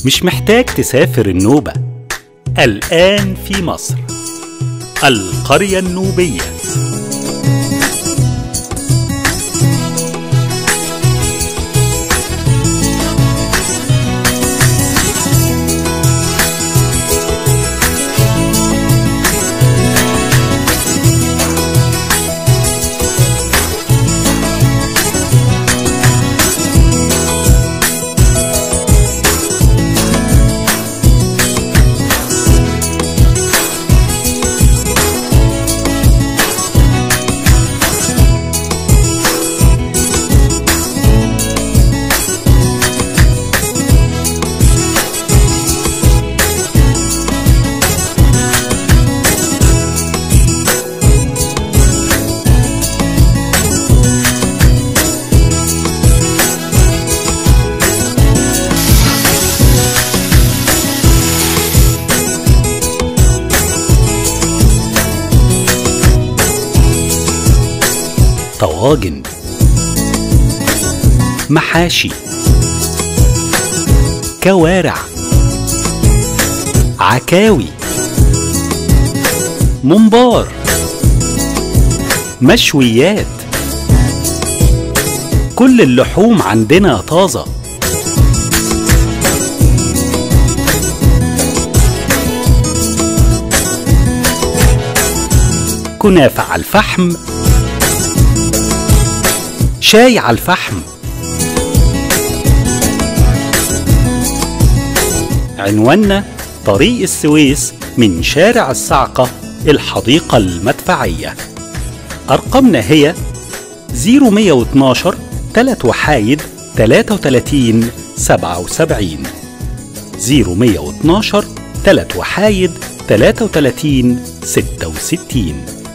مش محتاج تسافر النوبة. الآن في مصر القرية النوبية. طواجن، محاشي، كوارع، عكاوي، ممبار، مشويات. كل اللحوم عندنا طازة. كنافة على الفحم، شاي على الفحم. عنواننا طريق السويس من شارع الصعقة الحديقة المدفعية. أرقامنا هي 0112 3 وحايد 33 77، 0112 3 وحايد 33 66.